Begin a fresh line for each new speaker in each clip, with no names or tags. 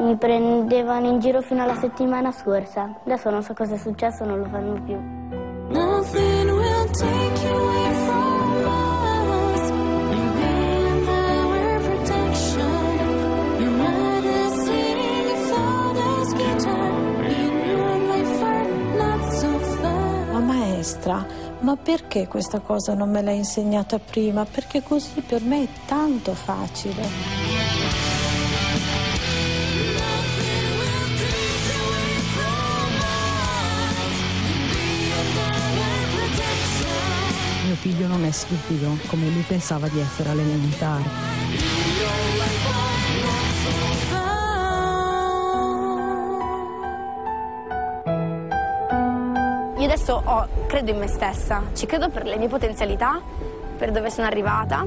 Mi prendevano in giro fino alla settimana scorsa. Adesso non so cosa è successo, non lo fanno più. Nothing will take you away from us. You'll be in our protection. Your medicine, your father's guitar. In your life are not so far.
Ma maestra, ma perché questa cosa non me l'ha insegnata prima? Perché così per me è tanto facile.
Mio figlio non è stupido, come lui pensava di essere alle elementari.
Io adesso credo in me stessa, ci credo per le mie potenzialità, per dove sono arrivata.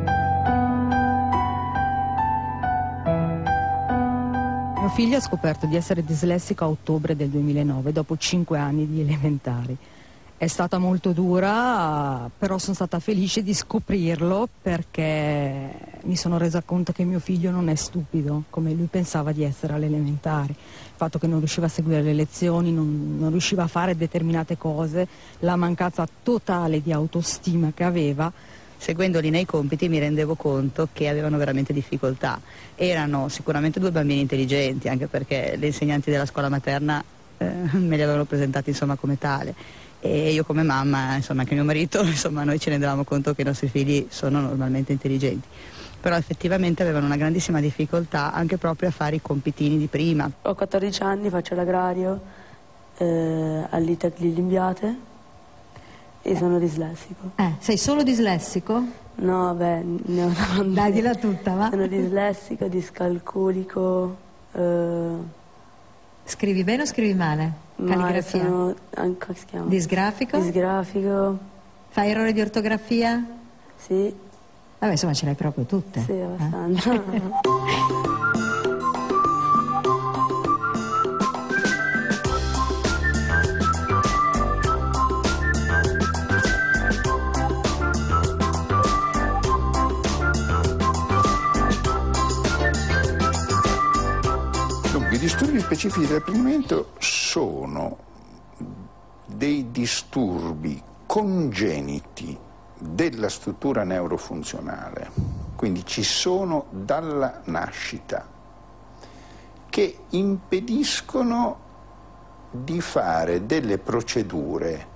Mio figlio ha scoperto di essere dislessico a ottobre del 2009, dopo 5 anni di elementari. È stata molto dura, però sono stata felice di scoprirlo perché mi sono resa conto che mio figlio non è stupido, come lui pensava di essere alle elementari. Il fatto che non riusciva a seguire le lezioni, non riusciva a fare determinate cose, la mancanza totale di autostima che aveva.
Seguendoli nei compiti mi rendevo conto che avevano veramente difficoltà. Erano sicuramente 2 bambini intelligenti, anche perché le insegnanti della scuola materna me li avevano presentati insomma come tale. E io come mamma, insomma anche mio marito, insomma noi ci rendevamo conto che i nostri figli sono normalmente intelligenti. Però effettivamente avevano una grandissima difficoltà anche proprio a fare i compitini di prima.
Ho 14 anni, faccio l'agrario all'Itec di Limbiate e sono dislessico.
Sei solo dislessico?
No, beh, ne ho tanti.
Dai, dilla tutta, va?
Sono dislessico, discalculico.
Scrivi bene o scrivi male? Calligrafia?
Sono, come si chiama?
Disgrafico?
Disgrafico.
Fai errori di ortografia?
Sì.
Vabbè, insomma ce l'hai proprio tutte.
Sì, abbastanza.
I disturbi specifici dell'apprendimento sono dei disturbi congeniti della struttura neurofunzionale, quindi ci sono dalla nascita, che impediscono di fare delle procedure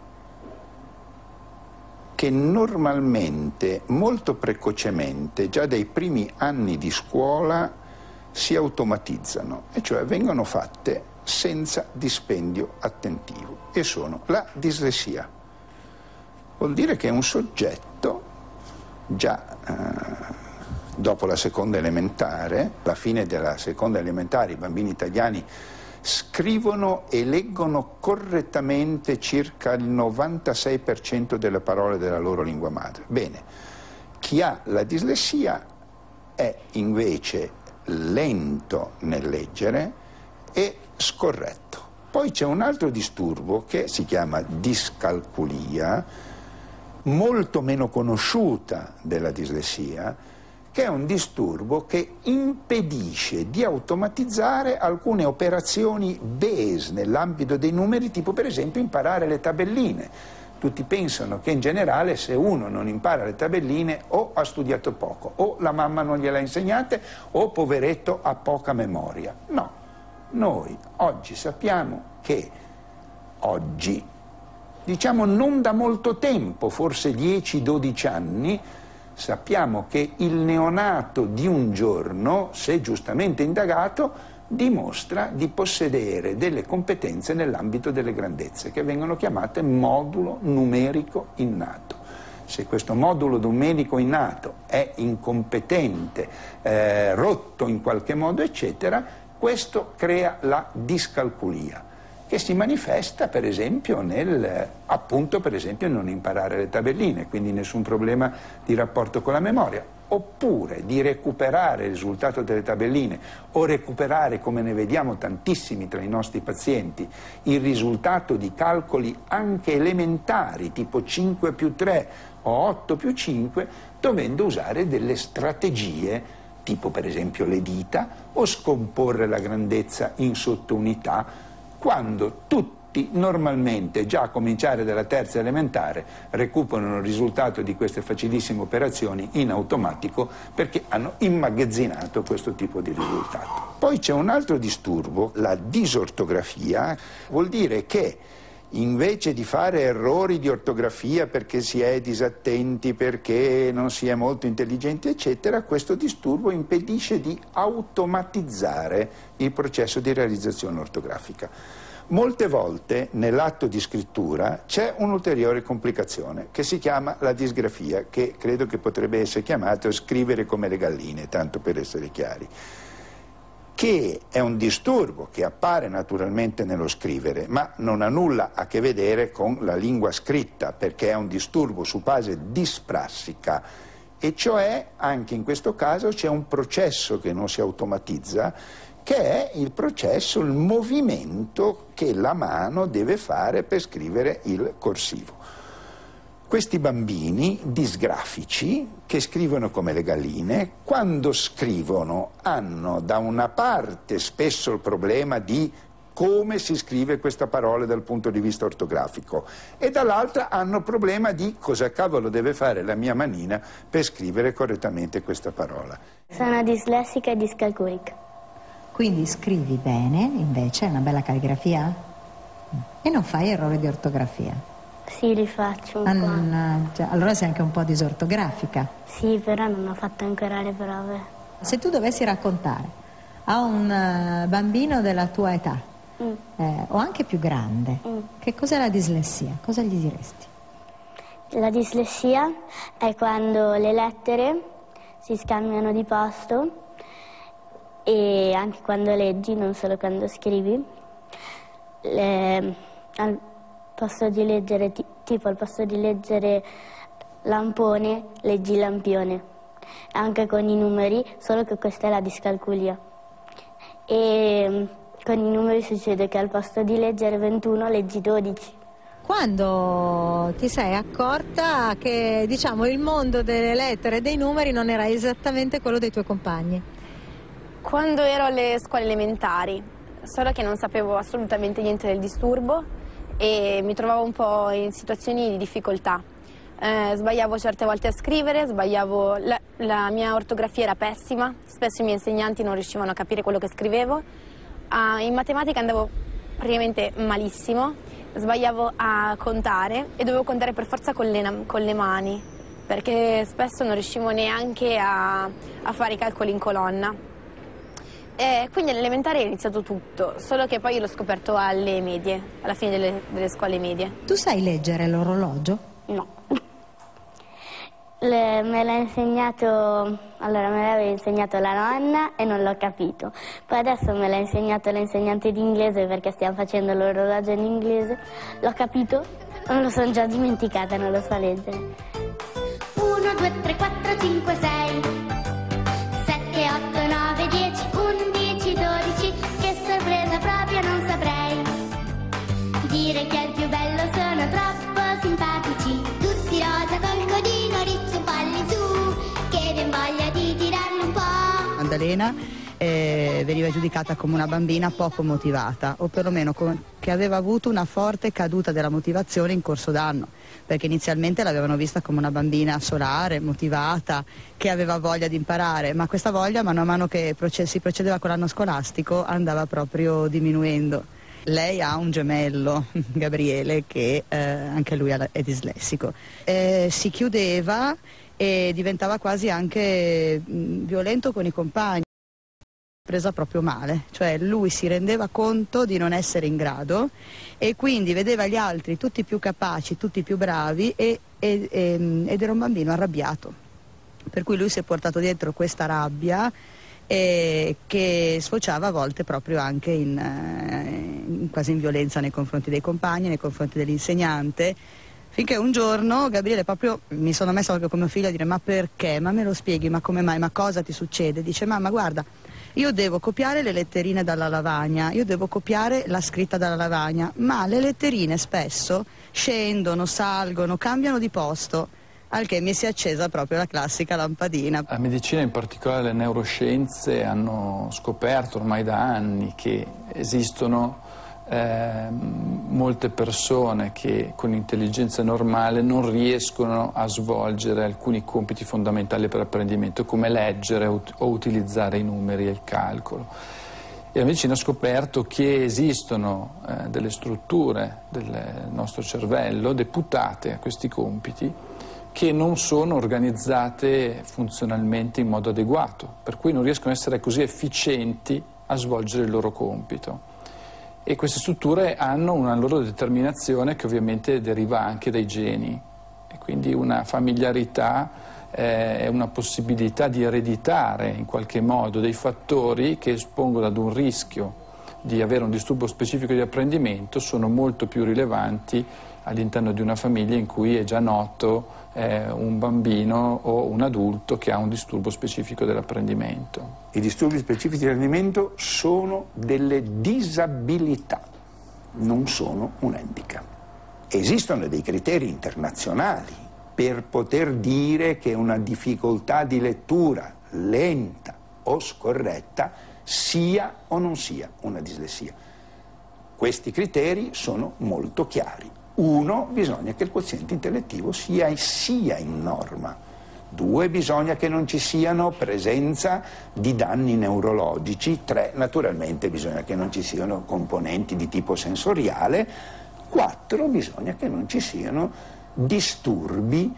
che normalmente, molto precocemente, già dai primi anni di scuola, si automatizzano, e cioè vengono fatte senza dispendio attentivo, e sono la dislessia. Vuol dire che un soggetto già dopo la seconda elementare, alla fine della seconda elementare, i bambini italiani scrivono e leggono correttamente circa il 96% delle parole della loro lingua madre. Bene, chi ha la dislessia è invece lento nel leggere e scorretto. Poi c'è un altro disturbo che si chiama discalculia, molto meno conosciuta della dislessia, che è un disturbo che impedisce di automatizzare alcune operazioni base nell'ambito dei numeri, tipo per esempio imparare le tabelline. Tutti pensano che in generale se uno non impara le tabelline o ha studiato poco, o la mamma non gliele ha insegnate, o poveretto ha poca memoria. No, noi oggi sappiamo che oggi, diciamo non da molto tempo, forse 10-12 anni, sappiamo che il neonato di un giorno, se giustamente indagato, dimostra di possedere delle competenze nell'ambito delle grandezze, che vengono chiamate modulo numerico innato. Se questo modulo numerico innato è incompetente, rotto in qualche modo, eccetera, questo crea la discalculia, che si manifesta per esempio appunto per esempio non imparare le tabelline, quindi nessun problema di rapporto con la memoria, oppure di recuperare il risultato delle tabelline, o recuperare, come ne vediamo tantissimi tra i nostri pazienti, il risultato di calcoli anche elementari, tipo 5+3 o 8+5, dovendo usare delle strategie tipo per esempio le dita, o scomporre la grandezza in sottounità, quando tutti normalmente, già a cominciare dalla terza elementare, recuperano il risultato di queste facilissime operazioni in automatico perché hanno immagazzinato questo tipo di risultato. Poi c'è un altro disturbo, la disortografia, vuol dire che invece di fare errori di ortografia perché si è disattenti, perché non si è molto intelligenti, eccetera, questo disturbo impedisce di automatizzare il processo di realizzazione ortografica. Molte volte nell'atto di scrittura c'è un'ulteriore complicazione che si chiama la disgrafia, che credo che potrebbe essere chiamato scrivere come le galline, tanto per essere chiari, che è un disturbo che appare naturalmente nello scrivere, ma non ha nulla a che vedere con la lingua scritta, perché è un disturbo su base disprassica, e cioè anche in questo caso c'è un processo che non si automatizza, che è il processo, il movimento che la mano deve fare per scrivere il corsivo. Questi bambini disgrafici, che scrivono come le galline, quando scrivono hanno da una parte spesso il problema di come si scrive questa parola dal punto di vista ortografico, e dall'altra hanno il problema di cosa cavolo deve fare la mia manina per scrivere correttamente questa parola.
Sono dislessica e discalculica.
Quindi scrivi bene, invece, è una bella calligrafia? E non fai errori di ortografia?
Sì, li faccio un po'.
Allora sei anche un po' disortografica.
Sì, però non ho fatto ancora le prove.
Se tu dovessi raccontare a un bambino della tua età, o anche più grande, che cos'è la dislessia? Cosa gli diresti?
La dislessia è quando le lettere si scambiano di posto, e anche quando leggi, non solo quando scrivi. Al posto di leggere, tipo al posto di leggere lampone, leggi lampione. Anche con i numeri, solo che questa è la discalculia. E con i numeri succede che al posto di leggere 21 leggi 12.
Quando ti sei accorta che, diciamo, il mondo delle lettere e dei numeri non era esattamente quello dei tuoi compagni?
Quando ero alle scuole elementari, solo che non sapevo assolutamente niente del disturbo e mi trovavo un po' in situazioni di difficoltà. Sbagliavo certe volte a scrivere, la mia ortografia era pessima, spesso i miei insegnanti non riuscivano a capire quello che scrivevo. In matematica andavo praticamente malissimo, sbagliavo a contare e dovevo contare per forza con le mani, perché spesso non riuscivo neanche a fare i calcoli in colonna. Quindi all'elementare è iniziato tutto, solo che poi l'ho scoperto alle medie, alla fine delle scuole medie.
Tu sai leggere l'orologio?
No. Me l'ha insegnato, allora me l'aveva insegnato la nonna e non l'ho capito. Poi adesso me l'ha insegnato l'insegnante di inglese perché stiamo facendo l'orologio in inglese. L'ho capito, non lo sono già dimenticata, non lo so leggere.
1, 2, 3, 4, 5, 6, 7, 8, 9, 10, 11, 12, che sorpresa proprio non saprei. Dire che è il più bello, sono troppo simpatici, tutti rosa col codino riccio, palli su, che ben voglia di tirarli un po'.
Maddalena veniva giudicata come una bambina poco motivata, o perlomeno che aveva avuto una forte caduta della motivazione in corso d'anno, perché inizialmente l'avevano vista come una bambina solare, motivata, che aveva voglia di imparare, ma questa voglia mano a mano che si procedeva con l'anno scolastico andava proprio diminuendo. Lei ha un gemello, Gabriele, che anche lui è dislessico. Si chiudeva e diventava quasi anche violento con i compagni. Presa proprio male, cioè lui si rendeva conto di non essere in grado e quindi vedeva gli altri tutti più capaci, tutti più bravi ed era un bambino arrabbiato, per cui lui si è portato dietro questa rabbia che sfociava a volte proprio anche quasi in violenza nei confronti dei compagni, nei confronti dell'insegnante, finché un giorno Gabriele proprio mi sono messa proprio come figlio a dire: ma perché? Ma me lo spieghi? Ma come mai? Ma cosa ti succede? Dice: mamma, guarda, io devo copiare le letterine dalla lavagna, io devo copiare la scritta dalla lavagna, ma le letterine spesso scendono, salgono, cambiano di posto. al che mi si è accesa proprio la classica lampadina.
La medicina, in particolare le neuroscienze, hanno scoperto ormai da anni che esistono molte persone che con intelligenza normale non riescono a svolgere alcuni compiti fondamentali per l'apprendimento, come leggere o utilizzare i numeri e il calcolo. E la medicina ha scoperto che esistono delle strutture del nostro cervello deputate a questi compiti che non sono organizzate funzionalmente in modo adeguato, per cui non riescono ad essere così efficienti a svolgere il loro compito. E queste strutture hanno una loro determinazione che ovviamente deriva anche dai geni, e quindi una familiarità è una possibilità di ereditare in qualche modo dei fattori che espongono ad un rischio di avere un disturbo specifico di apprendimento, sono molto più rilevanti all'interno di una famiglia in cui è già noto un bambino o un adulto che ha un disturbo specifico dell'apprendimento.
I disturbi specifici dell'apprendimento sono delle disabilità, non sono un handicap. Esistono dei criteri internazionali per poter dire che una difficoltà di lettura lenta o scorretta sia o non sia una dislessia. Questi criteri sono molto chiari. 1, bisogna che il quoziente intellettivo sia in norma. 2, bisogna che non ci siano presenza di danni neurologici. 3, naturalmente bisogna che non ci siano componenti di tipo sensoriale. 4, bisogna che non ci siano disturbi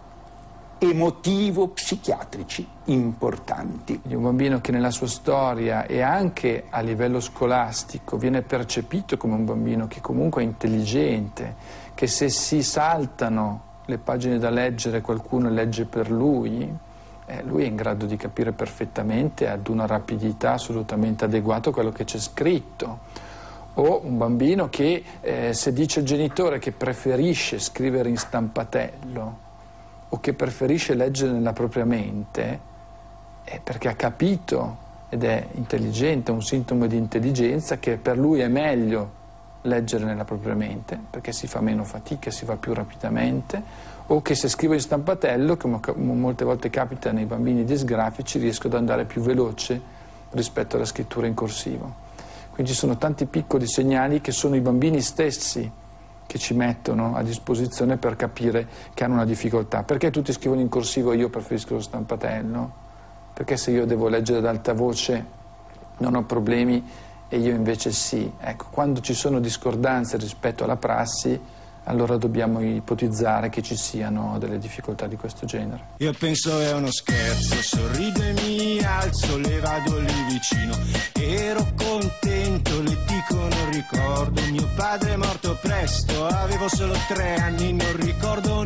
emotivo-psichiatrici importanti.
Un bambino che nella sua storia e anche a livello scolastico viene percepito come un bambino che comunque è intelligente, che se si saltano le pagine da leggere qualcuno legge per lui, lui è in grado di capire perfettamente ad una rapidità assolutamente adeguata quello che c'è scritto. O un bambino che se dice il genitore che preferisce scrivere in stampatello o che preferisce leggere nella propria mente, è perché ha capito ed è intelligente, un sintomo di intelligenza, che per lui è meglio leggere nella propria mente perché si fa meno fatica, si va più rapidamente, o che se scrivo in stampatello, come molte volte capita nei bambini disgrafici, riesco ad andare più veloce rispetto alla scrittura in corsivo. Quindi ci sono tanti piccoli segnali che sono i bambini stessi che ci mettono a disposizione per capire che hanno una difficoltà. Perché tutti scrivono in corsivo e io preferisco lo stampatello? Perché se io devo leggere ad alta voce non ho problemi e io invece sì? Ecco, quando ci sono discordanze rispetto alla prassi, allora dobbiamo ipotizzare che ci siano delle difficoltà di questo genere.
Io penso è uno scherzo, sorrido e mi alzo, le vado lì vicino. Ero contento, le dico non ricordo, mio padre è morto presto, avevo solo 3 anni, non ricordo,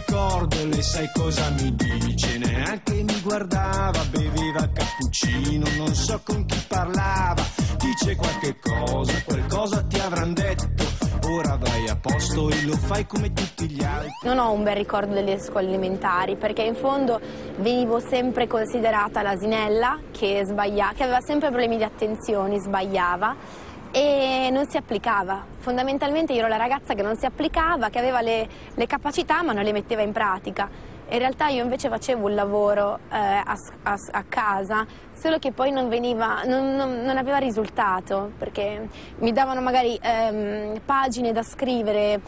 le sai cosa mi dice? Neanche mi guardava, beveva cappuccino, non so con chi parlava, dice qualche cosa, qualcosa ti avranno detto. Ora vai a posto e lo fai come tutti gli altri.
Non ho un bel ricordo delle scuole elementari perché in fondo venivo sempre considerata l'asinella che sbagliava, che aveva sempre problemi di attenzione, sbagliava e non si applicava. Fondamentalmente io ero la ragazza che non si applicava, che aveva le capacità ma non le metteva in pratica. In realtà io invece facevo un lavoro a casa, solo che poi non aveva risultato, perché mi davano magari pagine da scrivere,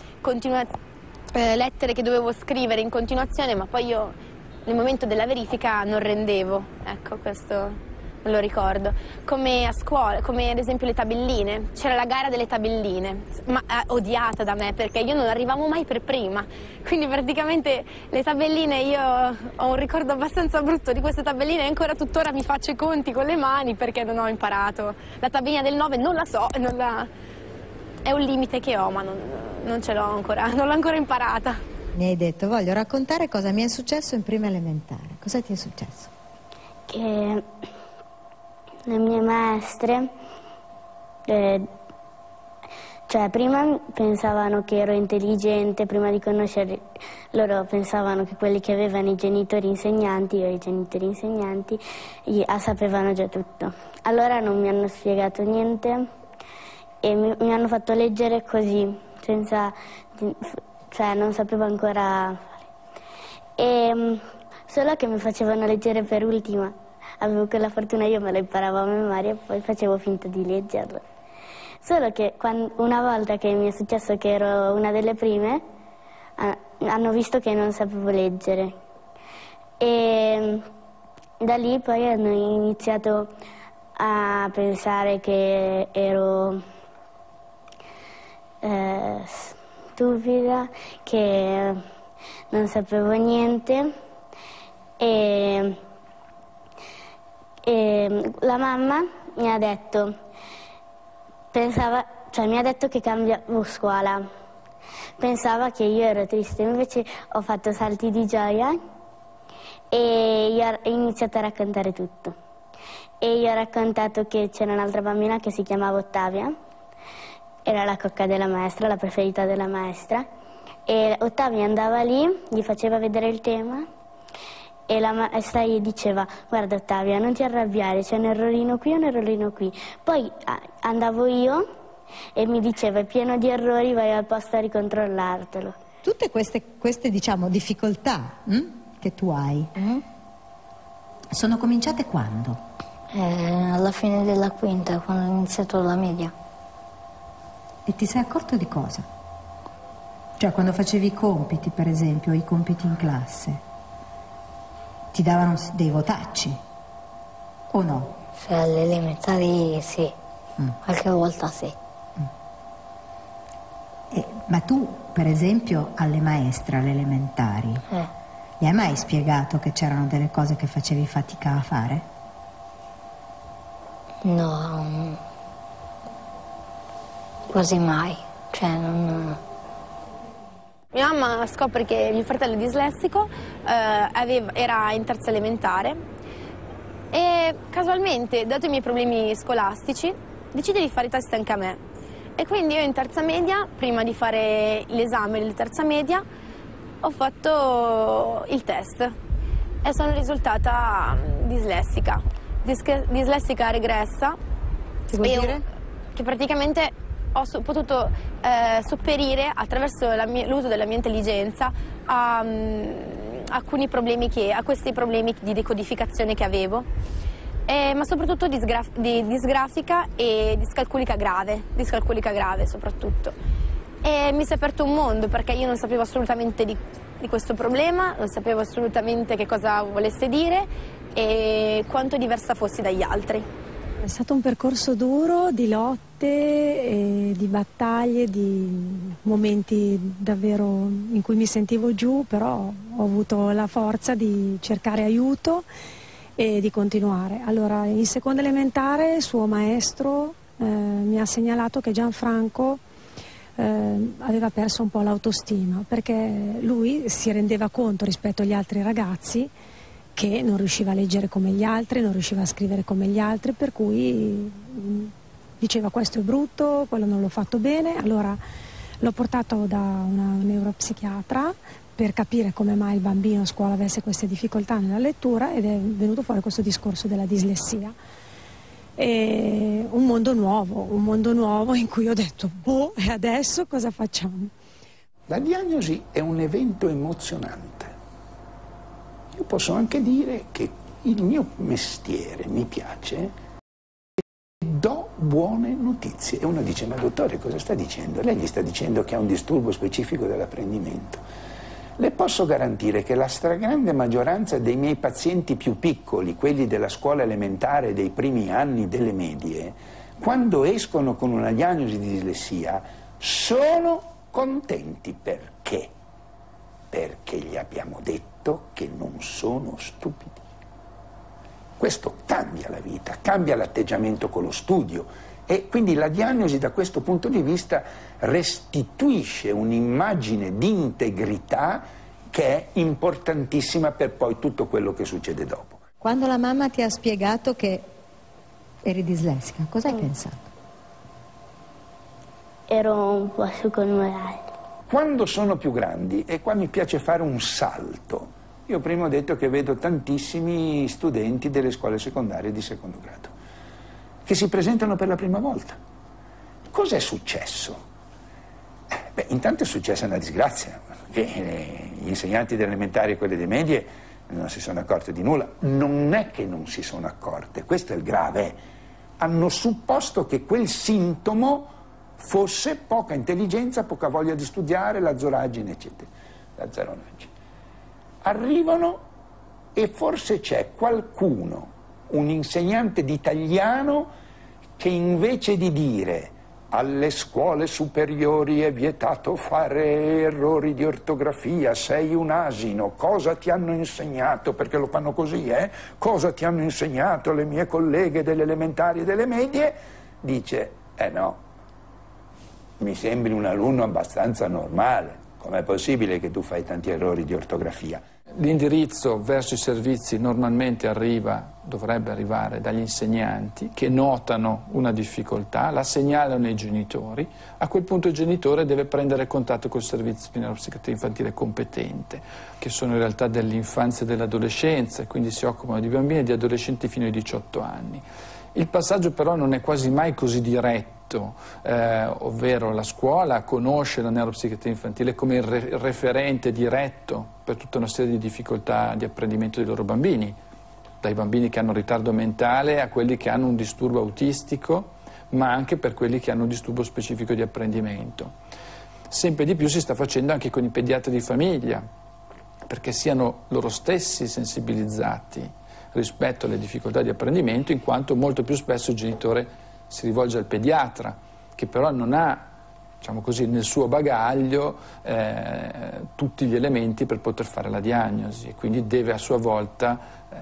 lettere che dovevo scrivere in continuazione, ma poi io nel momento della verifica non rendevo, ecco, questo me lo ricordo. Come a scuola, come ad esempio le tabelline, c'era la gara delle tabelline, ma odiata da me perché io non arrivavo mai per prima, quindi praticamente le tabelline, io ho un ricordo abbastanza brutto di queste tabelline e ancora tuttora mi faccio i conti con le mani perché non ho imparato. La tabellina del 9 non la so, è un limite che ho, ma non ce l'ho ancora, non l'ho ancora imparata.
Mi hai detto, voglio raccontare cosa mi è successo in prima elementare. Cosa ti è successo?
Che le mie maestre, cioè prima pensavano che ero intelligente, prima di conoscere loro pensavano che quelli che avevano i genitori insegnanti o i genitori insegnanti sapevano già tutto. Allora non mi hanno spiegato niente e mi hanno fatto leggere così, cioè non sapevo ancora fare. Solo che mi facevano leggere per ultima. Avevo quella fortuna, io me la imparavo a memoria e poi facevo finta di leggerla. Solo che una volta che mi è successo che ero una delle prime, hanno visto che non sapevo leggere. E da lì poi hanno iniziato a pensare che ero stupida, che non sapevo niente e la mamma mi ha detto, mi ha detto che cambiavo scuola, pensava che io ero triste, invece ho fatto salti di gioia e io ho iniziato a raccontare tutto. E io ho raccontato che c'era un'altra bambina che si chiamava Ottavia, era la cocca della maestra, la preferita della maestra, e Ottavia andava lì, gli faceva vedere il tema e la maestra gli diceva: guarda Ottavia, non ti arrabbiare, c'è un errorino qui e un errorino qui. Poi andavo io e mi diceva: è pieno di errori, vai al posto a ricontrollartelo.
Tutte queste diciamo difficoltà che tu hai sono cominciate quando?
Alla fine della quinta, quando ho iniziato la media.
E ti sei accorto di cosa? Cioè quando facevi i compiti, per esempio, i compiti in classe, ti davano dei votacci o no?
Cioè alle elementari sì, qualche volta sì.
Ma tu, per esempio, alle maestre, alle elementari, gli hai mai spiegato che c'erano delle cose che facevi fatica a fare?
No, quasi mai, cioè non...
Mia mamma scopre che mio fratello è dislessico, era in terza elementare e casualmente, dato i miei problemi scolastici, decide di fare i test anche a me. E quindi io in terza media, prima di fare l'esame di terza media, ho fatto il test e sono risultata dislessica. Dislessica regressa.
Che vuol dire?
Che praticamente ho potuto sopperire attraverso l'uso della mia intelligenza a questi problemi di decodificazione che avevo, ma soprattutto di disgrafica e discalculica grave soprattutto. E mi si è aperto un mondo, perché io non sapevo assolutamente di questo problema, non sapevo assolutamente che cosa volesse dire e quanto diversa fossi dagli altri.
È stato un percorso duro di lotte, di battaglie, di momenti davvero in cui mi sentivo giù, però ho avuto la forza di cercare aiuto e di continuare. Allora, in seconda elementare il suo maestro mi ha segnalato che Gianfranco aveva perso un po' l'autostima, perché lui si rendeva conto rispetto agli altri ragazzi che non riusciva a leggere come gli altri, non riusciva a scrivere come gli altri, per cui diceva: questo è brutto, quello non l'ho fatto bene. Allora l'ho portato da una neuropsichiatra per capire come mai il bambino a scuola avesse queste difficoltà nella lettura, ed è venuto fuori questo discorso della dislessia. E un mondo nuovo in cui ho detto: boh, e adesso cosa facciamo?
La diagnosi è un evento emozionante. Io posso anche dire che il mio mestiere mi piace e do buone notizie. E uno dice: ma dottore, cosa sta dicendo? Lei gli sta dicendo che ha un disturbo specifico dell'apprendimento. Le posso garantire che la stragrande maggioranza dei miei pazienti più piccoli, quelli della scuola elementare dei primi anni delle medie, quando escono con una diagnosi di dislessia, sono contenti. Perché? Perché gli abbiamo detto che non sono stupidi. Questo cambia la vita, cambia l'atteggiamento con lo studio, e quindi la diagnosi da questo punto di vista restituisce un'immagine di integrità che è importantissima per poi tutto quello che succede dopo.
Quando la mamma ti ha spiegato che eri dislessica, cosa hai pensato?
Ero un po' su con morale.
Quando sono più grandi, e qua mi piace fare un salto, io prima ho detto che vedo tantissimi studenti delle scuole secondarie di secondo grado che si presentano per la prima volta. Cos'è successo? Intanto è successa una disgrazia. che gli insegnanti delle elementari e quelli delle medie non si sono accorti di nulla. Non è che non si sono accorte, questo è il grave. Hanno supposto che quel sintomo fosse poca intelligenza, poca voglia di studiare, la zoraggine, eccetera. La zeronaggine. Arrivano e forse c'è qualcuno, un insegnante di italiano, che invece di dire alle scuole superiori è vietato fare errori di ortografia, sei un asino, cosa ti hanno insegnato, perché lo fanno così, cosa ti hanno insegnato le mie colleghe delle elementari e delle medie, dice, no, mi sembri un alunno abbastanza normale, com'è possibile che tu fai tanti errori di ortografia?
L'indirizzo verso i servizi normalmente dovrebbe arrivare dagli insegnanti che notano una difficoltà, la segnalano ai genitori, a quel punto il genitore deve prendere contatto col servizio di neuropsichiatria infantile competente, che sono in realtà dell'infanzia e dell'adolescenza, e quindi si occupano di bambini e di adolescenti fino ai 18 anni. Il passaggio però non è quasi mai così diretto, ovvero la scuola conosce la neuropsichiatria infantile come il referente diretto per tutta una serie di difficoltà di apprendimento dei loro bambini, dai bambini che hanno ritardo mentale a quelli che hanno un disturbo autistico, ma anche per quelli che hanno un disturbo specifico di apprendimento. Sempre di più si sta facendo anche con i pediatri di famiglia, perché siano loro stessi sensibilizzati rispetto alle difficoltà di apprendimento, in quanto molto più spesso il genitore si rivolge al pediatra, che però non ha, diciamo così, nel suo bagaglio tutti gli elementi per poter fare la diagnosi, e quindi deve a sua volta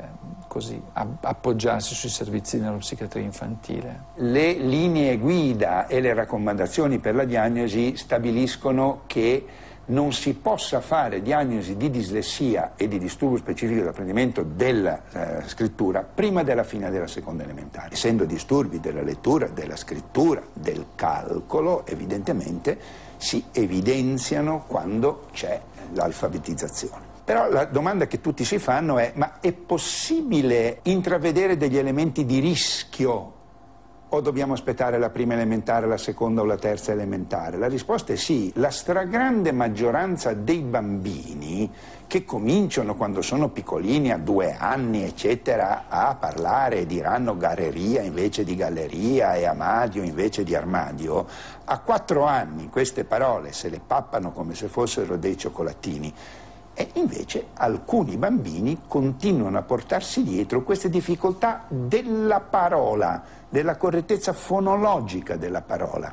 appoggiarsi sui servizi di neuropsichiatria infantile.
Le linee guida e le raccomandazioni per la diagnosi stabiliscono che non si possa fare diagnosi di dislessia e di disturbo specifico dell'apprendimento della scrittura prima della fine della seconda elementare. Essendo disturbi della lettura, della scrittura, del calcolo, evidentemente si evidenziano quando c'è l'alfabetizzazione. Però la domanda che tutti si fanno è: ma è possibile intravedere degli elementi di rischio? O dobbiamo aspettare la prima elementare, la seconda o la terza elementare? La risposta è sì. La stragrande maggioranza dei bambini che cominciano quando sono piccolini, a 2 anni, eccetera, a parlare, diranno gareria invece di galleria e amadio invece di armadio, a 4 anni queste parole se le pappano come se fossero dei cioccolatini. E invece alcuni bambini continuano a portarsi dietro queste difficoltà della parola, della correttezza fonologica della parola.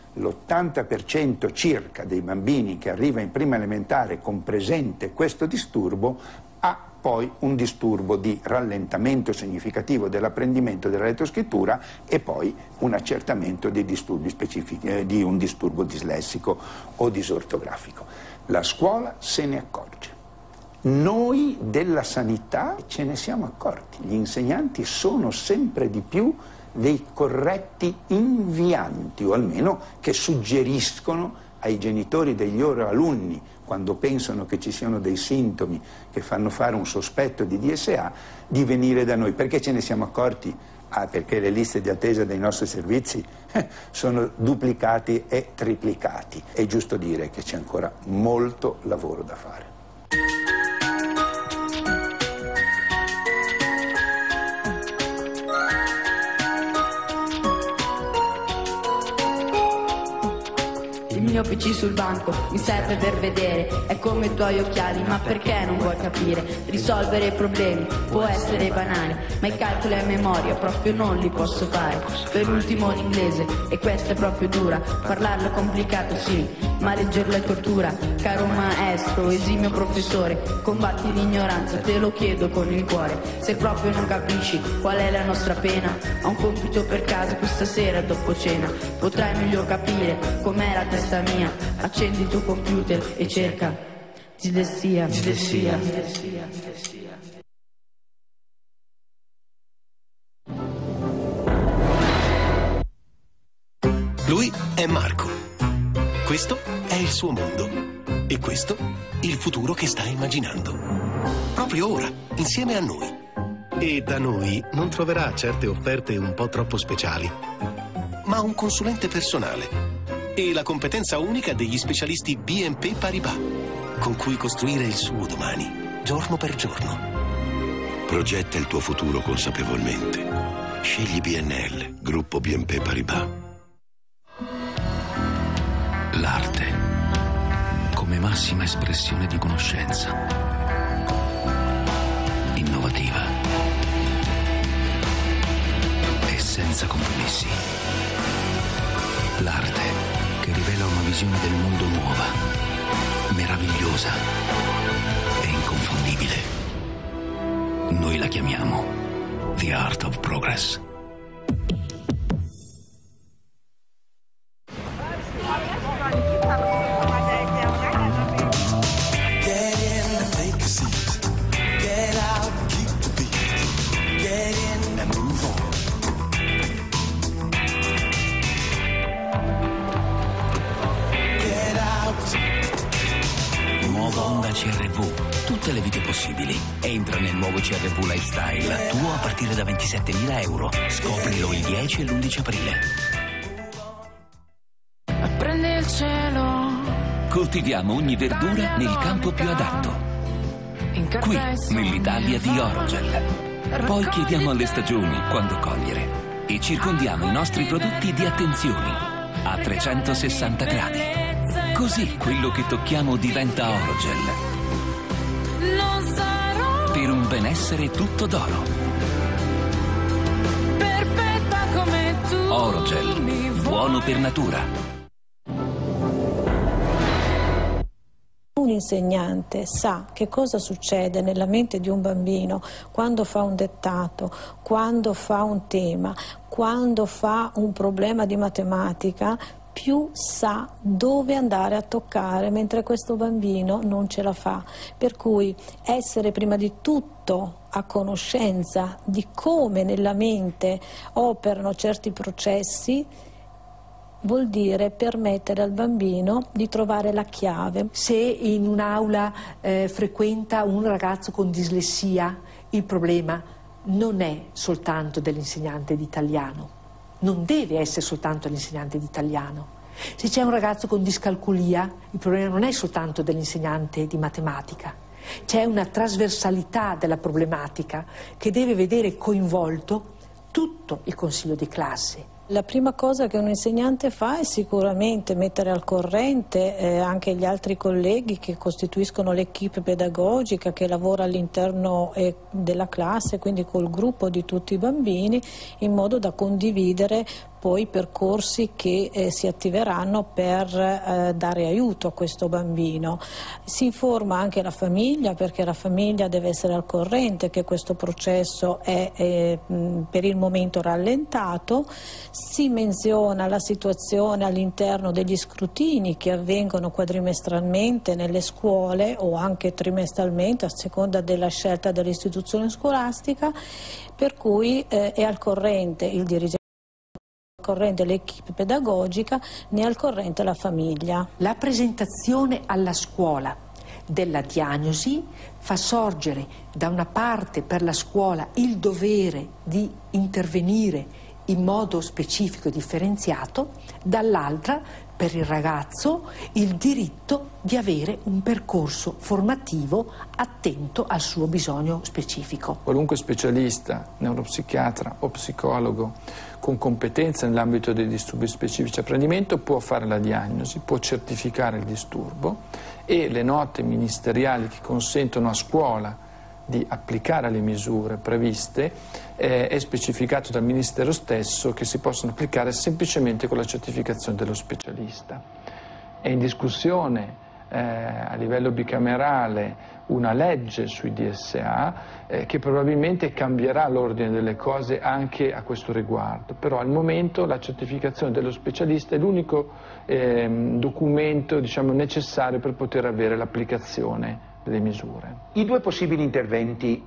L'80% circa dei bambini che arriva in prima elementare con presente questo disturbo ha poi un disturbo di rallentamento significativo dell'apprendimento della lettoscrittura e poi un accertamento dei disturbi specifici, di un disturbo dislessico o disortografico. La scuola se ne accorge. Noi della sanità ce ne siamo accorti. Gli insegnanti sono sempre di più dei corretti invianti, o almeno che suggeriscono ai genitori degli loro alunni, quando pensano che ci siano dei sintomi che fanno fare un sospetto di DSA, di venire da noi. Perché ce ne siamo accorti? Perché le liste di attesa dei nostri servizi sono duplicati e triplicati. È giusto dire che c'è ancora molto lavoro da fare.
Il mio PC sul banco mi serve per vedere, è come i tuoi occhiali, ma perché non vuoi capire? Risolvere i problemi può essere banale, ma i calcoli a memoria proprio non li posso fare. Per ultimo l'inglese, e questa è proprio dura, parlarlo è complicato sì, ma leggerlo è tortura. Caro maestro, esimio professore, combatti l'ignoranza, te lo chiedo con il cuore. Se proprio non capisci qual è la nostra pena, ho un compito per casa questa sera dopo cena. Potrai meglio capire com'è la testa mia, accendi il tuo computer e cerca dislessia.
Lui è Marco. Questo è il suo mondo. E questo il futuro che sta immaginando. Proprio ora, insieme a noi. E da noi non troverà certe offerte un po' troppo speciali, ma un consulente personale e la competenza unica degli specialisti BNP Paribas. con cui costruire il suo domani, giorno per giorno.
Progetta il tuo futuro consapevolmente. Scegli BNL, gruppo BNP Paribas.
L'arte come massima espressione di conoscenza. Innovativa e senza compromessi. L'arte che rivela una visione del mondo nuova, meravigliosa e inconfondibile. Noi la chiamiamo The Art of Progress. CRV, tutte le vite possibili. Entra nel nuovo CRV Lifestyle, tuo a partire da 27.000 euro. Scoprilo il 10 e l'11 aprile.
Prendi il cielo.
Coltiviamo ogni verdura nel campo più adatto. Qui, nell'Italia di Orogel. Poi chiediamo alle stagioni quando cogliere e circondiamo i nostri prodotti di attenzioni a 360 gradi. Così quello che tocchiamo diventa Orogel. Per un benessere tutto d'oro.
Perfetta come tu.
Orogel, buono per natura.
Un insegnante sa che cosa succede nella mente di un bambino quando fa un dettato, quando fa un tema, quando fa un problema di matematica, più sa dove andare a toccare, mentre questo bambino non ce la fa. Per cui essere prima di tutto a conoscenza di come nella mente operano certi processi vuol dire permettere al bambino di trovare la chiave.
Se in un'aula frequenta un ragazzo con dislessia, il problema non è soltanto dell'insegnante di italiano. Non deve essere soltanto l'insegnante di italiano. Se c'è un ragazzo con discalculia, il problema non è soltanto dell'insegnante di matematica. C'è una trasversalità della problematica che deve vedere coinvolto tutto il consiglio di classe.
La prima cosa che un insegnante fa è sicuramente mettere al corrente anche gli altri colleghi che costituiscono l'equipe pedagogica che lavora all'interno della classe, quindi col gruppo di tutti i bambini, in modo da condividere poi percorsi che si attiveranno per dare aiuto a questo bambino. Si informa anche la famiglia, perché la famiglia deve essere al corrente che questo processo è per il momento rallentato. Si menziona la situazione all'interno degli scrutini che avvengono quadrimestralmente nelle scuole o anche trimestralmente a seconda della scelta dell'istituzione scolastica, per cui è al corrente il dirigente, al corrente l'equipe pedagogica, né al corrente la famiglia.
La presentazione alla scuola della diagnosi fa sorgere da una parte per la scuola il dovere di intervenire in modo specifico e differenziato, dall'altra per il ragazzo il diritto di avere un percorso formativo attento al suo bisogno specifico.
Qualunque specialista, neuropsichiatra o psicologo con competenza nell'ambito dei disturbi specifici apprendimento può fare la diagnosi, può certificare il disturbo e le note ministeriali che consentono a scuola di applicare le misure previste è specificato dal Ministero stesso che si possono applicare semplicemente con la certificazione dello specialista. È in discussione a livello bicamerale una legge sui DSA che probabilmente cambierà l'ordine delle cose anche a questo riguardo, però al momento la certificazione dello specialista è l'unico documento, diciamo, necessario per poter avere l'applicazione delle misure.
I due possibili interventi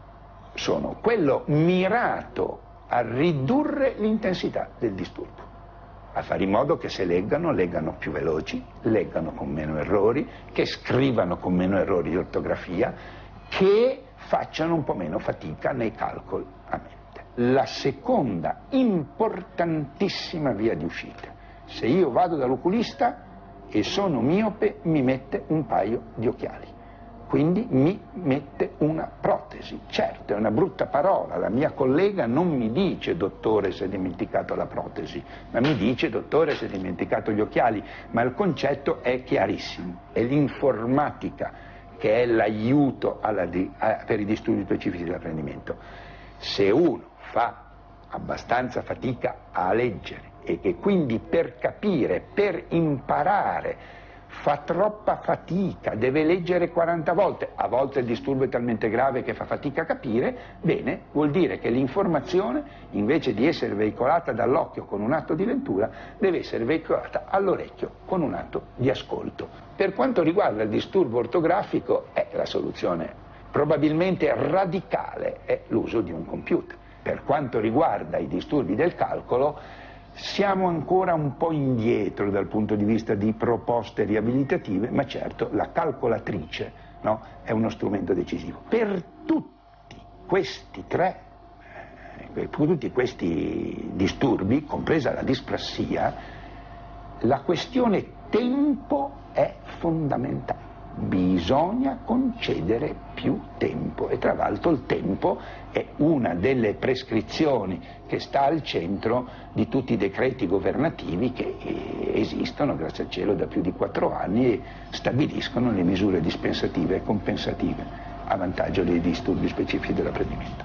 sono quello mirato a ridurre l'intensità del disturbo, a fare in modo che se leggano più veloci, leggano con meno errori, che scrivano con meno errori di ortografia, che facciano un po' meno fatica nei calcoli a mente. La seconda importantissima via di uscita: se io vado dall'oculista e sono miope mi mette un paio di occhiali. Quindi mi mette una protesi. Certo, è una brutta parola, la mia collega non mi dice dottore si è dimenticato la protesi, ma mi dice dottore si è dimenticato gli occhiali, ma il concetto è chiarissimo, è l'informatica che è l'aiuto per i disturbi specifici dell'apprendimento. Se uno fa abbastanza fatica a leggere e che quindi per capire, per imparare, fa troppa fatica, deve leggere 40 volte, a volte il disturbo è talmente grave che fa fatica a capire, bene, vuol dire che l'informazione, invece di essere veicolata dall'occhio con un atto di lettura, deve essere veicolata all'orecchio con un atto di ascolto. Per quanto riguarda il disturbo ortografico, la soluzione probabilmente radicale è l'uso di un computer. Per quanto riguarda i disturbi del calcolo, siamo ancora un po' indietro dal punto di vista di proposte riabilitative, ma certo la calcolatrice, no, è uno strumento decisivo. Per tutti questi disturbi, compresa la disprassia, la questione tempo è fondamentale. Bisogna concedere più tempo e tra l'altro il tempo è una delle prescrizioni che sta al centro di tutti i decreti governativi che esistono, grazie al cielo, da più di 4 anni e stabiliscono le misure dispensative e compensative a vantaggio dei disturbi specifici dell'apprendimento.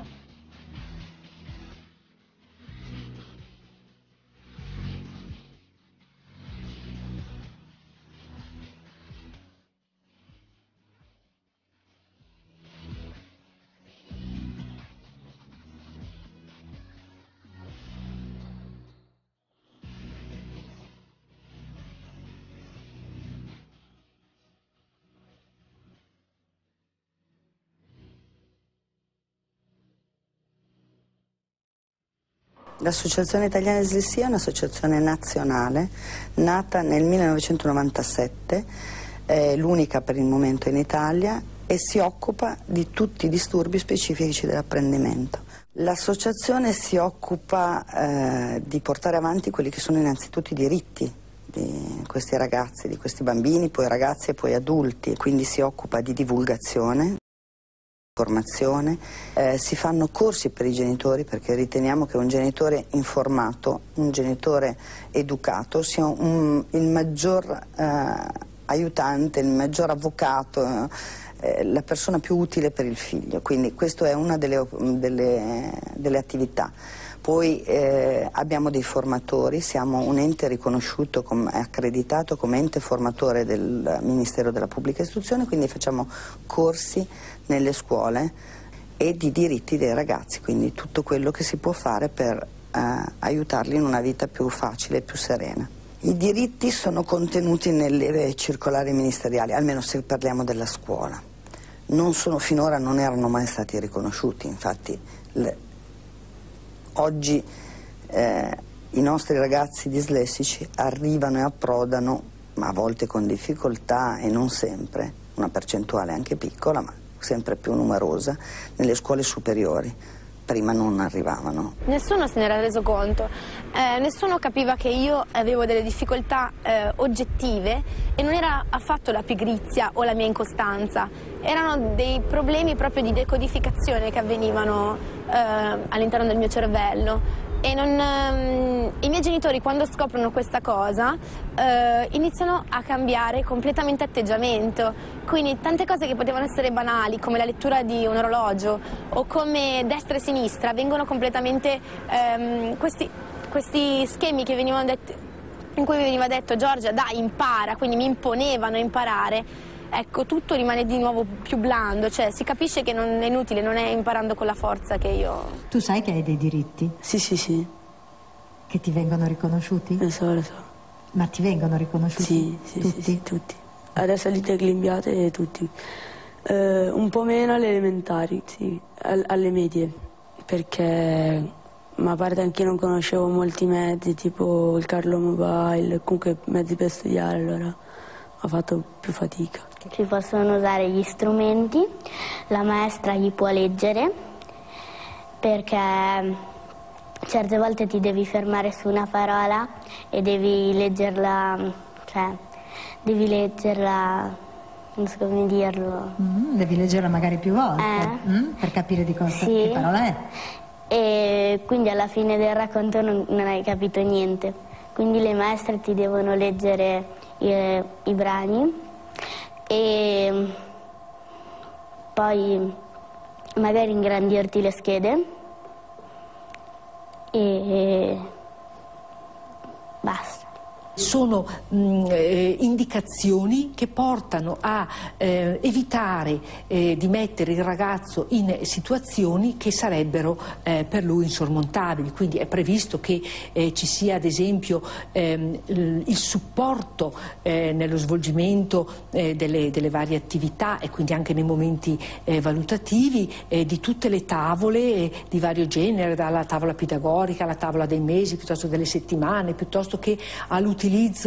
L'Associazione Italiana Dislessia è un'associazione nazionale nata nel 1997, è l'unica per il momento in Italia e si occupa di tutti i disturbi specifici dell'apprendimento. L'associazione si occupa di portare avanti quelli che sono innanzitutto i diritti di questi ragazzi, di questi bambini, poi ragazzi e poi adulti, quindi si occupa di divulgazione, formazione, si fanno corsi per i genitori perché riteniamo che un genitore informato, un genitore educato sia il maggior aiutante, il maggior avvocato, la persona più utile per il figlio, quindi questa è una delle attività. Poi abbiamo dei formatori, siamo un ente riconosciuto, accreditato come ente formatore del Ministero della Pubblica Istruzione, quindi facciamo corsi nelle scuole e di diritti dei ragazzi, quindi tutto quello che si può fare per aiutarli in una vita più facile e più serena. I diritti sono contenuti nelle circolari ministeriali, almeno se parliamo della scuola. Finora non erano mai stati riconosciuti, infatti oggi i nostri ragazzi dislessici arrivano e approdano, ma a volte con difficoltà e non sempre, una percentuale anche piccola, ma sempre più numerosa, nelle scuole superiori. Prima non arrivavano.
Nessuno se ne era reso conto, nessuno capiva che io avevo delle difficoltà oggettive e non era affatto la pigrizia o la mia incostanza, erano dei problemi proprio di decodificazione che avvenivano all'interno del mio cervello. E i miei genitori, quando scoprono questa cosa, iniziano a cambiare completamente atteggiamento. Quindi tante cose che potevano essere banali, come la lettura di un orologio o come destra e sinistra, vengono completamente questi schemi che venivano detti, in cui veniva detto Giorgia dai impara, quindi mi imponevano a imparare. Ecco, tutto rimane di nuovo più blando, cioè si capisce che non è inutile, non è imparando con la forza che io...
Tu sai che hai dei diritti?
Sì.
Che ti vengono riconosciuti?
Lo so.
Ma ti vengono riconosciuti?
Sì,
tutti?
Sì, tutti. Adesso alle glimbiate tutti. Un po' meno alle elementari, sì, alle medie, perché... Ma a parte anche io non conoscevo molti mezzi, tipo il Carlo Mobile, comunque mezzi per studiare, allora ho fatto più fatica.
Si possono usare gli strumenti, la maestra gli può leggere, perché certe volte ti devi fermare su una parola e devi leggerla, cioè devi leggerla, non so come dirlo.
Devi leggerla magari più volte per capire di cosa, che parola è.
E quindi alla fine del racconto non hai capito niente. Quindi le maestre ti devono leggere i brani e poi magari ingrandirti le schede e basta.
Sono indicazioni che portano a evitare di mettere il ragazzo in situazioni che sarebbero per lui insormontabili. Quindi è previsto che ci sia ad esempio il supporto nello svolgimento delle varie attività e quindi anche nei momenti valutativi di tutte le tavole di vario genere, dalla tavola pedagogica alla tavola dei mesi, piuttosto delle settimane, piuttosto che all'utilizzo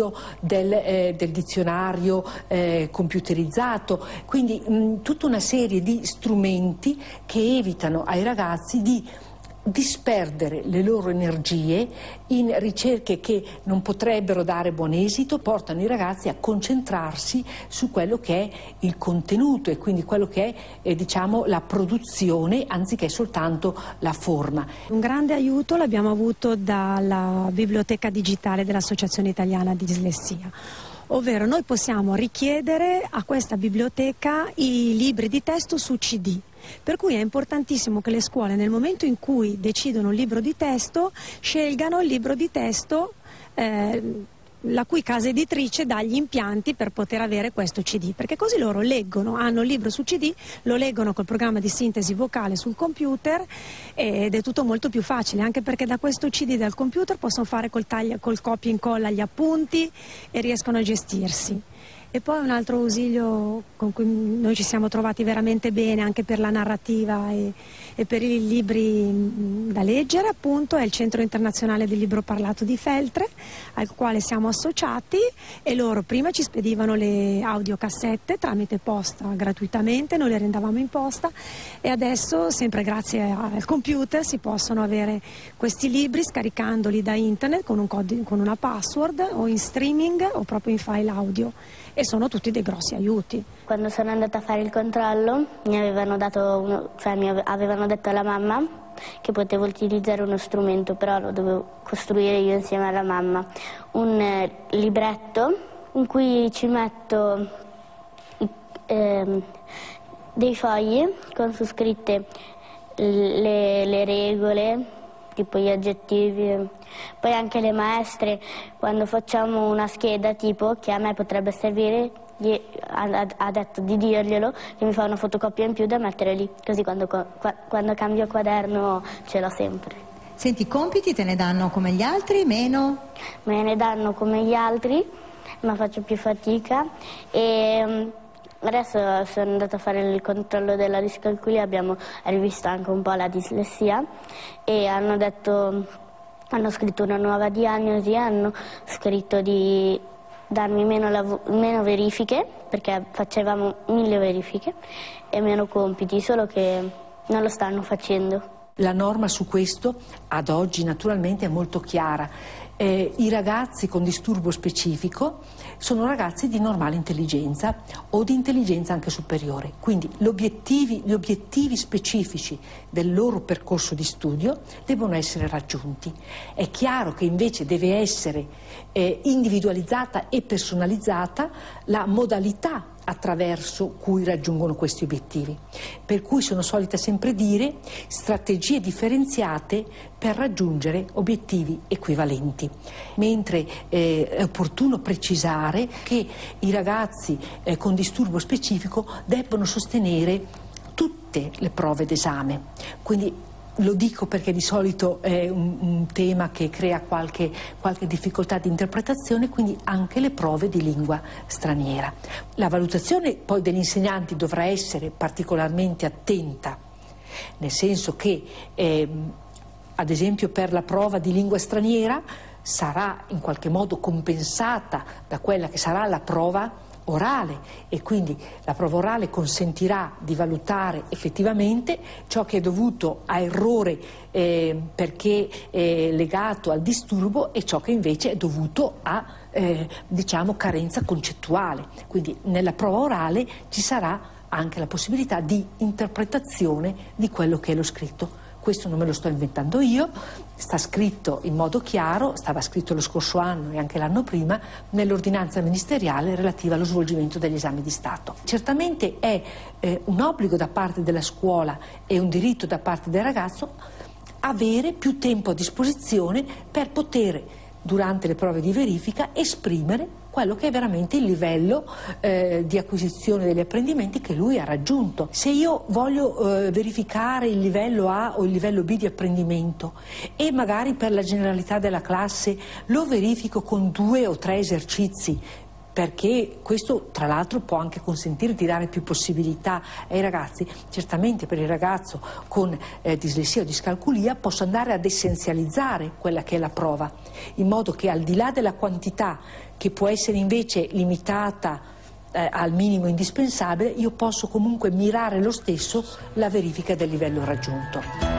del dizionario computerizzato, quindi tutta una serie di strumenti che evitano ai ragazzi di disperdere le loro energie in ricerche che non potrebbero dare buon esito, portano i ragazzi a concentrarsi su quello che è il contenuto e quindi quello che è diciamo la produzione anziché soltanto la forma.
Un grande aiuto l'abbiamo avuto dalla biblioteca digitale dell'Associazione Italiana di Dislessia. Ovvero noi possiamo richiedere a questa biblioteca i libri di testo su CD. Per cui è importantissimo che le scuole nel momento in cui decidono un libro di testo scelgano il libro di testo la cui casa editrice dà gli impianti per poter avere questo CD, perché così loro leggono, hanno il libro su CD, lo leggono col programma di sintesi vocale sul computer ed è tutto molto più facile, anche perché da questo CD dal computer possono fare col copia e incolla gli appunti e riescono a gestirsi. E poi un altro ausilio con cui noi ci siamo trovati veramente bene anche per la narrativa e per i libri da leggere appunto è il Centro Internazionale del Libro Parlato di Feltre, al quale siamo associati, e loro prima ci spedivano le audiocassette tramite posta gratuitamente, noi le rendavamo in posta e adesso sempre grazie al computer si possono avere questi libri scaricandoli da internet con una password o in streaming o proprio in file audio. E sono tutti dei grossi aiuti.
Quando sono andata a fare il controllo mi avevano detto alla mamma che potevo utilizzare uno strumento, però lo dovevo costruire io insieme alla mamma. Un libretto in cui ci metto dei fogli con su scritte le regole, tipo gli aggettivi. Poi anche le maestre, quando facciamo una scheda tipo che a me potrebbe servire, ha detto di dirglielo, che mi fa una fotocopia in più da mettere lì, così quando cambio quaderno ce l'ho sempre.
Senti, i compiti te ne danno come gli altri, meno?
Me ne danno come gli altri, ma faccio più fatica e adesso sono andata a fare il controllo della discalculia, abbiamo rivisto anche un po' la dislessia e hanno scritto una nuova diagnosi, hanno scritto di darmi meno verifiche, perché facevamo 1000 verifiche, e meno compiti, solo che non lo stanno facendo.
La norma su questo ad oggi naturalmente è molto chiara. I ragazzi con disturbo specifico sono ragazzi di normale intelligenza o di intelligenza anche superiore, quindi gli obiettivi specifici del loro percorso di studio devono essere raggiunti. È chiaro che invece deve essere individualizzata e personalizzata la modalità attraverso cui raggiungono questi obiettivi, per cui sono solita sempre dire strategie differenziate per raggiungere obiettivi equivalenti, mentre è opportuno precisare che i ragazzi con disturbo specifico debbono sostenere tutte le prove d'esame, quindi lo dico perché di solito è un tema che crea qualche difficoltà di interpretazione, quindi anche le prove di lingua straniera. La valutazione poi degli insegnanti dovrà essere particolarmente attenta, nel senso che ad esempio per la prova di lingua straniera sarà in qualche modo compensata da quella che sarà la prova orale, e quindi la prova orale consentirà di valutare effettivamente ciò che è dovuto a errore perché è legato al disturbo e ciò che invece è dovuto a diciamo carenza concettuale. Quindi nella prova orale ci sarà anche la possibilità di interpretazione di quello che è lo scritto. Questo non me lo sto inventando io, sta scritto in modo chiaro, stava scritto lo scorso anno e anche l'anno prima nell'ordinanza ministeriale relativa allo svolgimento degli esami di Stato. Certamente è un obbligo da parte della scuola e un diritto da parte del ragazzo avere più tempo a disposizione per poter, durante le prove di verifica, esprimere quello che è veramente il livello di acquisizione degli apprendimenti che lui ha raggiunto. Se io voglio verificare il livello A o il livello B di apprendimento e magari per la generalità della classe lo verifico con 2 o 3 esercizi, perché questo tra l'altro può anche consentire di dare più possibilità ai ragazzi. Certamente per il ragazzo con dislessia o discalculia posso andare ad essenzializzare quella che è la prova, in modo che al di là della quantità, che può essere invece limitata al minimo indispensabile, io posso comunque mirare lo stesso la verifica del livello raggiunto.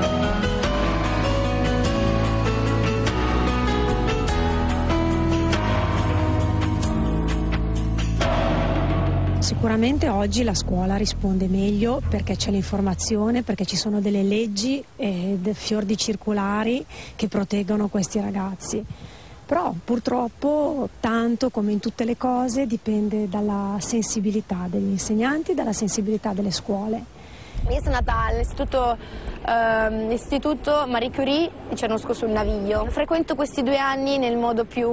Sicuramente oggi la scuola risponde meglio perché c'è l'informazione, perché ci sono delle leggi e fior di circolari che proteggono questi ragazzi. Però purtroppo tanto come in tutte le cose dipende dalla sensibilità degli insegnanti, dalla sensibilità delle scuole.
Io sono nata all'istituto Marie Curie di Cernusco sul Naviglio. Frequento questi 2 anni nel modo più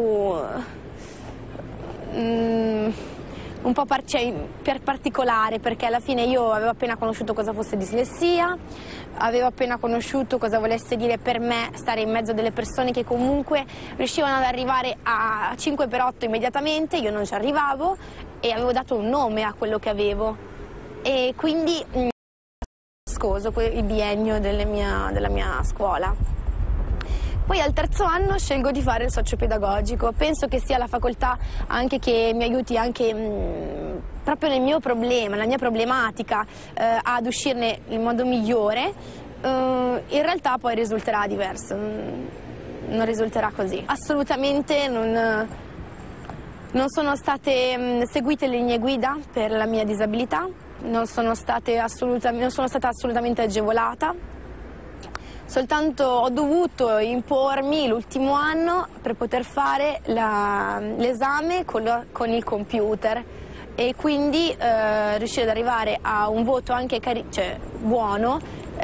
un po' per particolare, perché alla fine io avevo appena conosciuto cosa fosse dislessia, avevo appena conosciuto cosa volesse dire per me stare in mezzo a delle persone che comunque riuscivano ad arrivare a 5x8 immediatamente, io non ci arrivavo e avevo dato un nome a quello che avevo e quindi nascoso il biennio della mia scuola. Poi al 3° anno scelgo di fare il socio-pedagogico, penso che sia la facoltà anche che mi aiuti anche proprio nel mio problema, nella mia problematica, ad uscirne in modo migliore. In realtà poi risulterà diverso, non risulterà così. Assolutamente non sono state seguite le linee guida per la mia disabilità, non sono stata assolutamente agevolata. Soltanto ho dovuto impormi l'ultimo anno per poter fare l'esame con il computer e quindi riuscire ad arrivare a un voto anche buono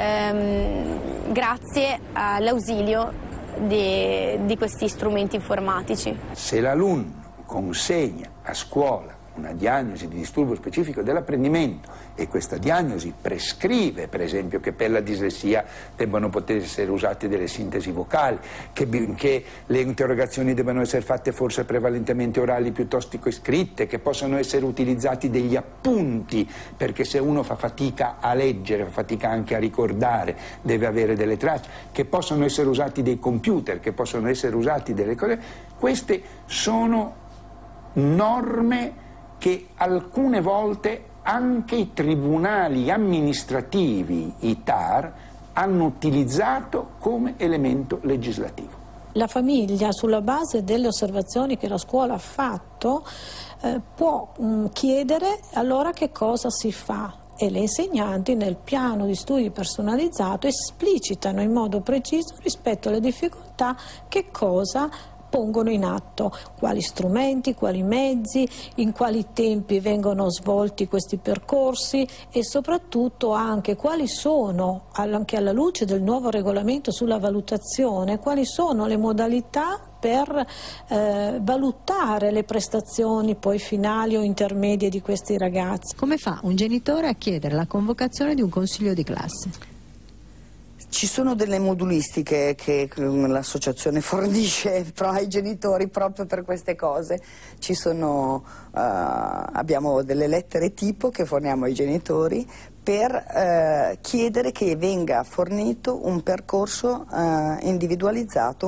grazie all'ausilio di questi strumenti informatici.
Se l'alunno consegna a scuola una diagnosi di disturbo specifico dell'apprendimento e questa diagnosi prescrive, per esempio, che per la dislessia debbano poter essere usate delle sintesi vocali, che le interrogazioni debbano essere fatte forse prevalentemente orali piuttosto che scritte, che possano essere utilizzati degli appunti, perché se uno fa fatica a leggere, fa fatica anche a ricordare, deve avere delle tracce, che possono essere usati dei computer, che possono essere usati delle cose. Queste sono norme che alcune volte anche i tribunali amministrativi, i TAR, hanno utilizzato come elemento legislativo.
La famiglia, sulla base delle osservazioni che la scuola ha fatto, può chiedere allora che cosa si fa e le insegnanti nel piano di studi personalizzato esplicitano in modo preciso rispetto alle difficoltà che cosa pongono in atto, quali strumenti, quali mezzi, in quali tempi vengono svolti questi percorsi e soprattutto anche quali sono, anche alla luce del nuovo regolamento sulla valutazione, quali sono le modalità per valutare le prestazioni poi finali o intermedie di questi ragazzi.
Come fa un genitore a chiedere la convocazione di un consiglio di classe?
Ci sono delle modulistiche che l'associazione fornisce ai genitori proprio per queste cose. Abbiamo delle lettere tipo che forniamo ai genitori per chiedere che venga fornito un percorso individualizzato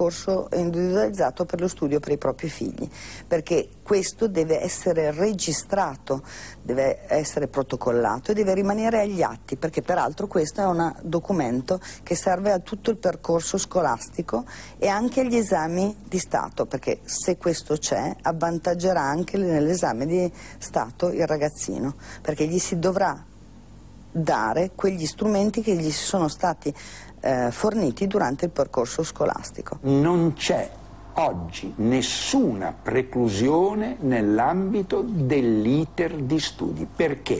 per lo studio per i propri figli, perché questo deve essere registrato, deve essere protocollato e deve rimanere agli atti, perché peraltro questo è un documento che serve a tutto il percorso scolastico e anche agli esami di Stato, perché se questo c'è avvantaggerà anche nell'esame di Stato il ragazzino, perché gli si dovrà dare quegli strumenti che gli sono stati forniti durante il percorso scolastico.
Non c'è oggi nessuna preclusione nell'ambito dell'iter di studi, perché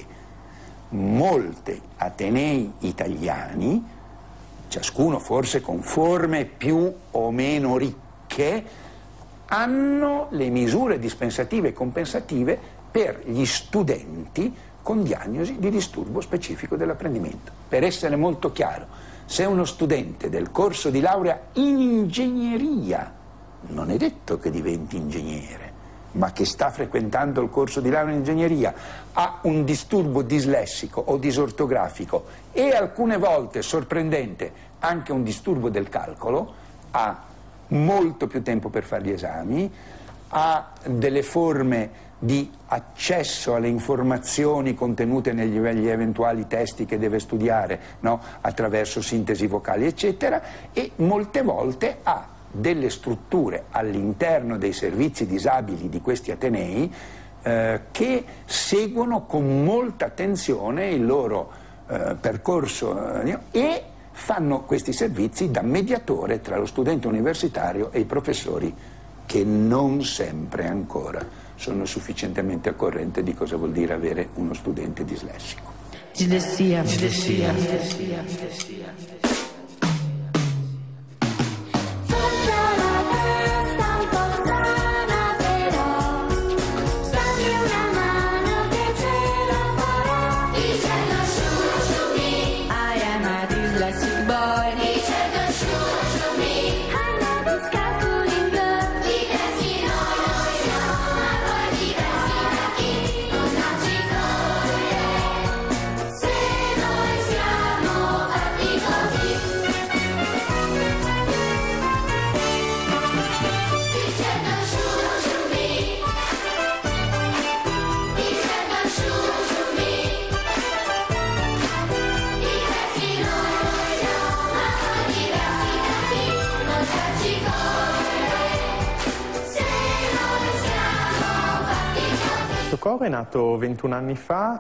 molti atenei italiani, ciascuno forse con forme più o meno ricche, hanno le misure dispensative e compensative per gli studenti con diagnosi di disturbo specifico dell'apprendimento. Per essere molto chiaro, se uno studente del corso di laurea in ingegneria, non è detto che diventi ingegnere, ma che sta frequentando il corso di laurea in ingegneria, ha un disturbo dislessico o disortografico e alcune volte, sorprendente, anche un disturbo del calcolo, ha molto più tempo per fare gli esami, ha delle forme di accesso alle informazioni contenute negli eventuali testi che deve studiare, no? Attraverso sintesi vocali eccetera, e molte volte ha delle strutture all'interno dei servizi disabili di questi atenei che seguono con molta attenzione il loro percorso e fanno questi servizi da mediatore tra lo studente universitario e i professori, che non sempre ancora sono sufficientemente al corrente di cosa vuol dire avere uno studente dislessico.
Dislessia.
Questo coro è nato 21 anni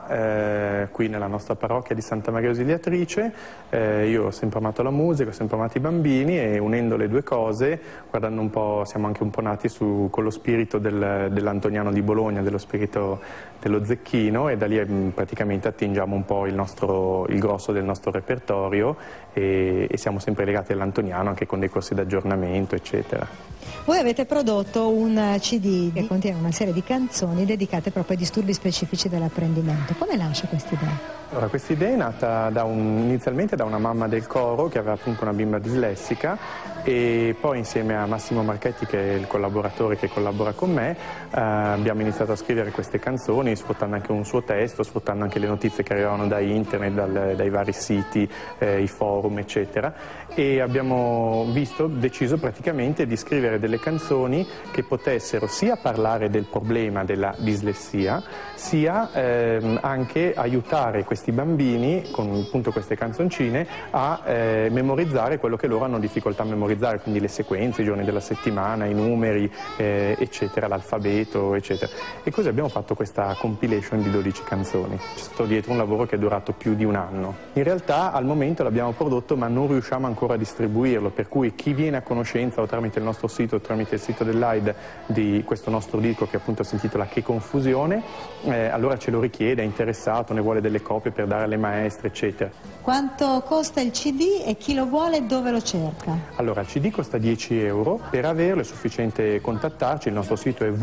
fa, qui nella nostra parrocchia di Santa Maria Ausiliatrice. Io ho sempre amato la musica, ho sempre amato i bambini e unendo le due cose, guardando un po', siamo anche un po' nati con lo spirito dell'Antoniano di Bologna, dello spirito dello Zecchino, e da lì praticamente attingiamo un po' il grosso del nostro repertorio e siamo sempre legati all'Antoniano anche con dei corsi d'aggiornamento eccetera.
Voi avete prodotto un CD che contiene una serie di canzoni dedicate proprio ai disturbi specifici dell'apprendimento. Come nasce questa idea?
Allora, questa idea è nata inizialmente da una mamma del coro che aveva appunto una bimba dislessica, e poi insieme a Massimo Marchetti, che è il collaboratore che collabora con me, abbiamo iniziato a scrivere queste canzoni sfruttando anche un suo testo, sfruttando anche le notizie che arrivavano da internet, dai vari siti, i forum eccetera, e abbiamo deciso praticamente di scrivere delle canzoni che potessero sia parlare del problema della dislessia, sia anche aiutare questi bambini con appunto queste canzoncine a memorizzare quello che loro hanno difficoltà a memorizzare, quindi le sequenze, i giorni della settimana, i numeri eccetera, l'alfabeto eccetera. E così abbiamo fatto questa compilation di 12 canzoni. C'è stato dietro un lavoro che è durato più di un anno. In realtà al momento l'abbiamo prodotto ma non riusciamo ancora a distribuirlo, per cui chi viene a conoscenza o tramite il nostro sito o tramite il sito dell'AID di questo nostro disco, che appunto si intitola Che confusione, allora ce lo richiede, è interessato, ne vuole delle copie per dare alle maestre eccetera.
Quanto costa il CD e chi lo vuole dove lo cerca?
Allora, il CD costa 10 euro, per averlo è sufficiente contattarci, il nostro sito è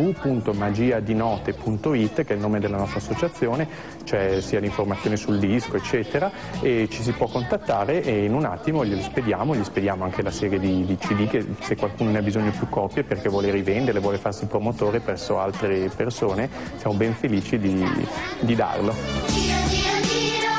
www.magiadinote.it, che è il nome della nostra associazione, c'è sia l'informazione sul disco eccetera, e ci si può contattare e in un attimo gli spediamo anche la serie di CD, che se qualcuno ne ha bisogno più copie perché vuole rivenderle, vuole farsi promotore presso altre persone, siamo ben felici di darlo.
Giro, giro, giro.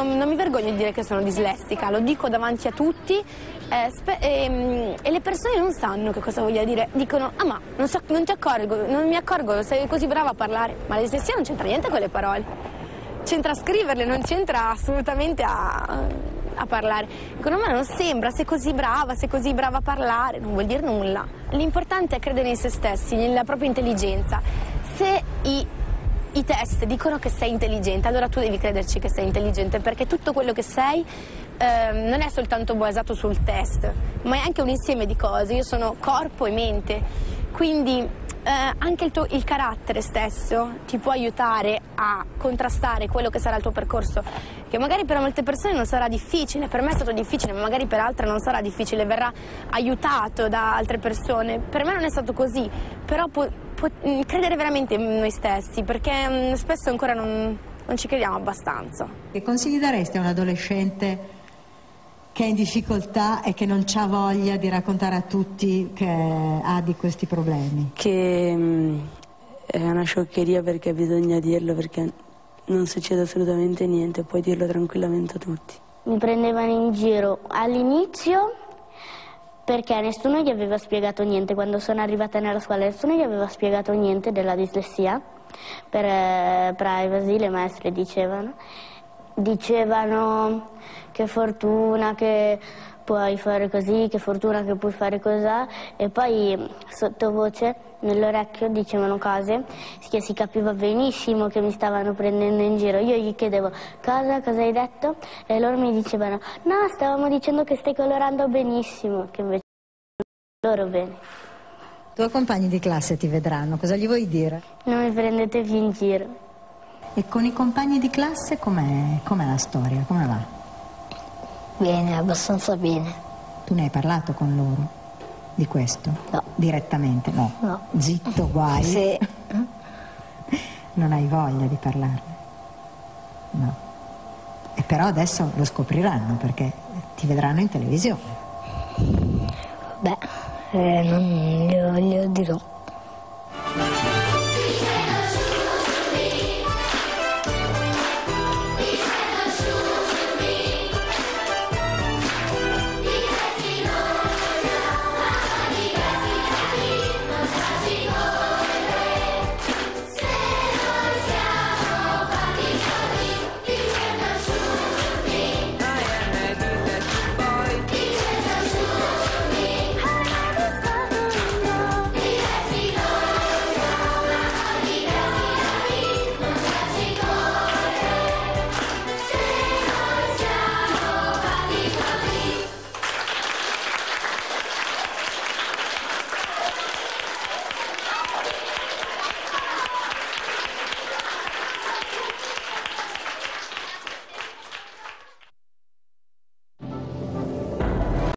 non mi vergogno di dire che sono dislessica, lo dico davanti a tutti e le persone non sanno che cosa voglia dire, dicono ah ma non mi accorgo, sei così brava a parlare, ma la dislessia non c'entra niente con le parole, c'entra a scriverle, non c'entra assolutamente a parlare. Dicono ma non sembra, sei così brava a parlare, non vuol dire nulla. L'importante è credere in se stessi, nella propria intelligenza. Se i test dicono che sei intelligente, allora tu devi crederci che sei intelligente, perché tutto quello che sei non è soltanto basato sul test, ma è anche un insieme di cose. Io sono corpo e mente, quindi anche il carattere stesso ti può aiutare a contrastare quello che sarà il tuo percorso, che magari per molte persone non sarà difficile, per me è stato difficile, ma magari per altre non sarà difficile, verrà aiutato da altre persone. Per me non è stato così, però credere veramente in noi stessi, perché spesso ancora non ci crediamo abbastanza.
Che consigli daresti a un adolescente che è in difficoltà e che non c'ha voglia di raccontare a tutti che ha di questi problemi?
Che è una scioccheria, perché bisogna dirlo, perché non succede assolutamente niente, puoi dirlo tranquillamente a tutti.
Mi prendevano in giro all'inizio perché nessuno gli aveva spiegato niente. Quando sono arrivata nella scuola nessuno gli aveva spiegato niente della dislessia. Per privacy le maestre dicevano che fortuna che puoi fare così, che fortuna che puoi fare così, e poi sottovoce nell'orecchio dicevano cose che si capiva benissimo che mi stavano prendendo in giro. Io gli chiedevo cosa hai detto, e loro mi dicevano no, stavamo dicendo che stai colorando benissimo, che invece loro bene.
I tuoi compagni di classe ti vedranno, cosa gli vuoi dire?
Non mi prendete più in giro.
E con i compagni di classe com'è la storia, come va?
Bene, abbastanza bene.
Tu ne hai parlato con loro di questo?
No.
Direttamente? No.
No.
Zitto, guai?
Sì.
Non hai voglia di parlarne? No. E però adesso lo scopriranno, perché ti vedranno in televisione.
Beh, non glielo dirò.